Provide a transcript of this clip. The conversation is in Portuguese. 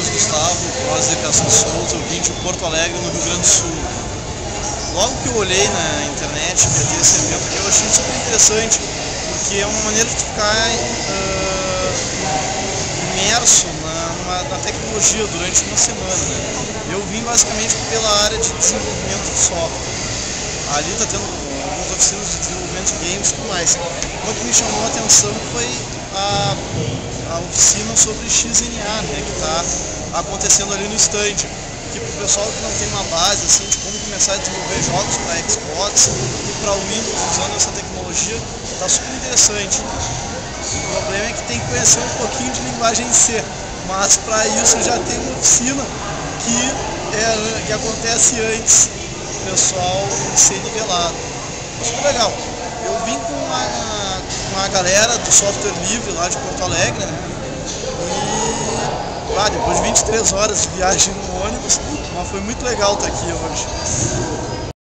Luiz Gustavo, pós-educação de Souza, eu vim de Porto Alegre, no Rio Grande do Sul. Logo que eu olhei na internet para ter esse evento aqui, eu achei super interessante, porque é uma maneira de ficar imerso na tecnologia durante uma semana, né? Eu vim basicamente pela área de desenvolvimento de software. Ali está tendo algumas oficinas de desenvolvimento de games e tudo mais. O que me chamou a atenção foi a oficina sobre XNA, né, que está acontecendo ali no stand. Que para o pessoal que não tem uma base assim, de como começar a desenvolver jogos para Xbox e para o Windows usando essa tecnologia, está super interessante. O problema é que tem que conhecer um pouquinho de linguagem C, mas para isso já tem uma oficina que acontece antes do pessoal ser nivelado. Super legal. Eu vim com a galera do software livre lá de Porto Alegre, né? E depois de 23 horas de viagem no ônibus, mas foi muito legal estar aqui hoje.